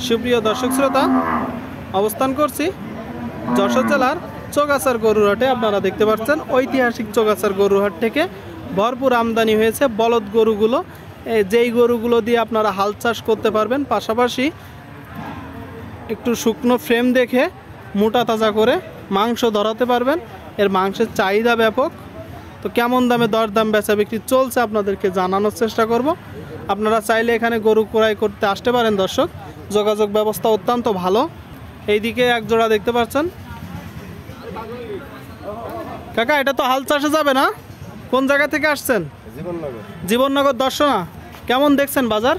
সুপ্রিয় দর্শক শ্রোতা, অবস্থান করছি যশোর জেলার চৌগাছার গরুরহাটে। আপনারা দেখতে পাচ্ছেন ঐতিহাসিক চৌগাছার গরুরহাট থেকে ভরপুর আমদানি হয়েছে বলদ গরুগুলো। যেই গরুগুলো দিয়ে আপনারা হাল চাষ করতে পারবেন, পাশাপাশি একটু শুকনো ফ্রেম দেখে মোটা তাজা করে মাংস ধরাতে পারবেন। এর মাংসের চাহিদা ব্যাপক। তো কেমন দামে দরদাম বেচা বিক্রি চলছে আপনাদেরকে জানানোর চেষ্টা করব। আপনারা চাইলে এখানে গরু ক্রয় করতে আসতে পারেন দর্শক, যোগাযোগ ব্যবস্থা অত্যন্ত ভালো। এইদিকে এক জোড়া দেখতে পাচ্ছেন। কাকা, এটা তো হাল চাষে যাবে না? কোন জায়গা থেকে আসছেন? জীবননগর দর্শনা। কেমন দেখছেন বাজার?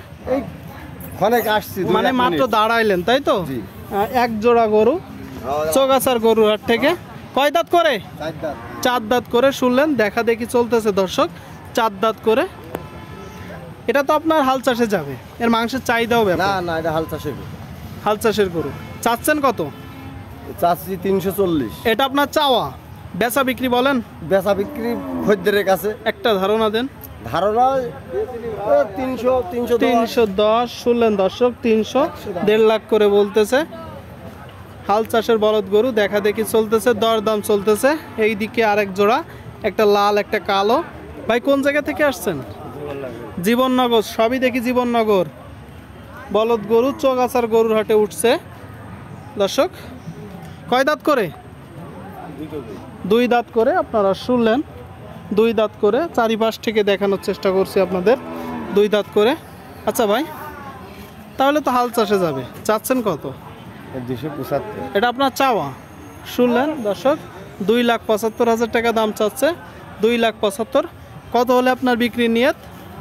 মানে মাত্র দাঁড়াইলেন তাই তো? এক জোড়া গরু চৌগাছার গরুরহাট থেকে। কয় দাঁত করে? চার দাঁত করে। শুনলেন, দেখা দেখি চলতেছে দর্শক, চার দাঁত করে। এটা তো আপনার হাল চাষে যাবে, এর মাংসের চাহিদাও ব্যাপক। না, এটা হাল চাষের গরু। চাচ্ছেন কত? চাচ্ছি 340। এটা আপনার চাওয়া, বেচা বিক্রি বলেন? বেচা বিক্রি খদ্দেরের কাছে। একটা ধারণা দেন। ধারণা 310। শুনলেন দর্শক, 300, 1.5 লাখ করে বলতেছে। হাল চাষের বলদ গরু, দেখা দেখি চলতেছে, দরদাম চলতেছে। এই দিকে আরেক জোড়া, একটা লাল একটা কালো। ভাই কোন জায়গা থেকে আসছেন? জীবননগর। সবই দেখি জীবননগর। বলদ গরু চৌগাছার গরুর হাটে উঠছে দর্শক। কয় দাঁত করে? 2 দাঁত করে। আপনারা শুনলেন, 2 দাঁত করে। চারিপাশ থেকে দেখানোর চেষ্টা করছি আপনাদের, 2 দাঁত করে। আচ্ছা ভাই, তাহলে তো হাল চাষে যাবে। চাচ্ছেন কত? 275। এটা আপনার চাওয়া। শুনলেন দর্শক, 2,75,000 টাকা দাম চাচ্ছে। 2,75,000। কত হলে আপনার বিক্রি নিয়ত?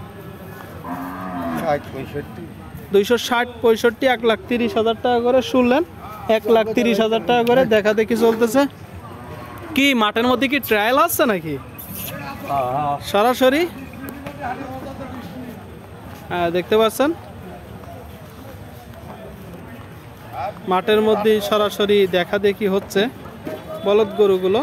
260, 65, 1,30,000 টাকা করে। শুনলেন, 1,30,000 টাকা করে। দেখা দেখি চলতেছে। কি মাঠের মধ্যে কি ট্রায়াল আসছে নাকি সরাসরি? হ্যাঁ, দেখতে পাচ্ছেন মাঠের মধ্যে সরাসরি দেখা দেখি হচ্ছে বলদ গরুগুলো।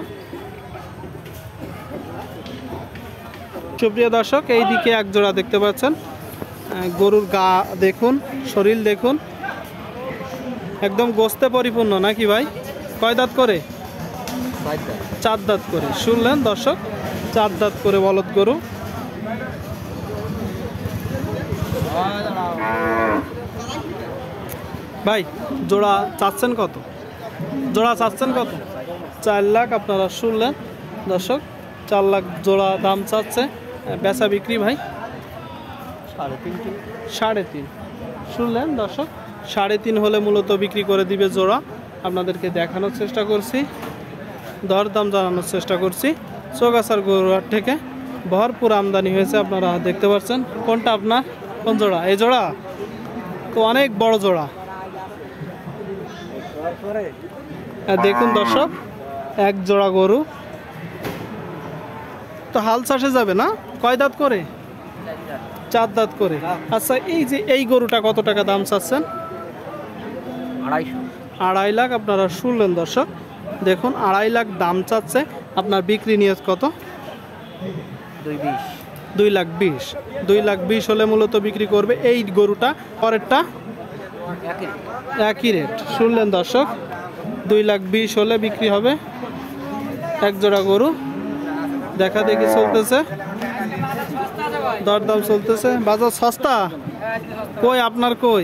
সুপ্রিয় দর্শক, এই দিকে এক জোড়া দেখতে পাচ্ছেন। গরুর গা দেখুন, শরীর দেখুন, একদম গোস্তে পরিপূর্ণ নাকি ভাই? কয় দাঁত করে? 4 দাঁত করে। শুনলেন দর্শক, 4 দাঁত করে বলদ গরু। ভাই জোড়া চাচ্ছেন কত? জোড়া চাচ্ছেন কত? 4 লাখ। আপনারা শুনলেন দর্শক, 4 লাখ জোড়া দাম চাচ্ছে। বেচা বিক্রি ভাই 3.5। শুনলেন দর্শক, 3.5 হলে মূলত বিক্রি করে দিবে জোড়া। আপনাদেরকে দেখানোর চেষ্টা করছি, দরদাম জানানোর চেষ্টা করছি। চৌগাছার গরুরহাট থেকে ভরপুর আমদানি হয়েছে, আপনারা দেখতে পাচ্ছেন। কোনটা আপনার? কোন জোড়া? এই জোড়া তো অনেক বড় জোড়া। দেখুন দর্শক, এক জোড়া গরু। তো হাল চাষে যাবে না? কয় দাঁত করে? 4 দাঁত করে। আচ্ছা, এই যে এই গরুটা কত টাকা দাম চাচ্ছেন? 2.5 লাখ। আপনারা শুনলেন দর্শক, দেখুন 2.5 লাখ দাম চাচ্ছে। আপনার বিক্রি নিয়ত কত? 2,20,000। 2,20,000 হলে মূলত বিক্রি করবে এই গরুটা। পরেরটা একই রেট। শুনলেন দর্শক, 2,20,000 হলে বিক্রি হবে এক জোড়া গরু। দেখা দেখি চলতেছে, দরদাম চলতেছে। বাজার সস্তা কই আপনার? কই?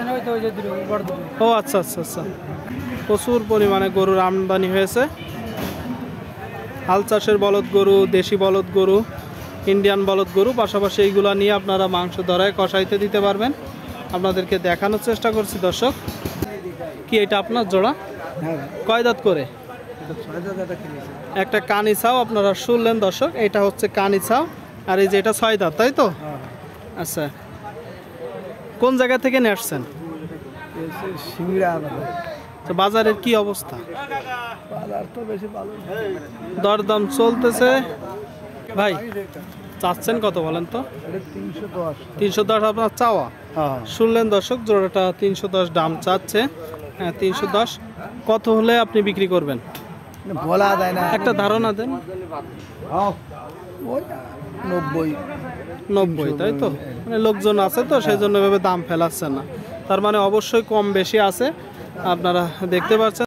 ও আচ্ছা আচ্ছা আচ্ছা। প্রচুর পরিমাণে গরুর আমদানি হয়েছে। হাল চাষের বলদ গরু, দেশি বলদ গরু, ইন্ডিয়ান বলদ গরু, পাশাপাশি এইগুলা নিয়ে আপনারা মাংস ধরায় কষাইতে দিতে পারবেন। আপনাদেরকে দেখানোর চেষ্টা করছি দর্শক। কি এটা আপনার জোড়া? কয় দাঁত করে? একটা কানি ছাও। আপনারা শুনলেন দর্শক, এটা হচ্ছে কানি ছাও। আর এই যে এটা 6 দাঁত, তাই তো? আচ্ছা, কোন জায়গা থেকে নিয়ে আসছেন? তো বাজারের কি অবস্থা? দরদাম চলতেছে। ভাই চাচ্ছেন কত বলেন তো? 310 আপনার চাওয়া। শুনলেন দর্শক, জোড়াটা 310 দাম চাচ্ছে। হ্যাঁ, 310। কত হলে আপনি বিক্রি করবেন? বলা যায় না, একটা ধারণা দেন। 90। 90, তাই তো? মানে লোকজন আছে তো, সেই জন্য এভাবে দাম ফেলাচ্ছে না। তার মানে অবশ্যই কম বেশি আছে, আপনারা দেখতে পাচ্ছেন।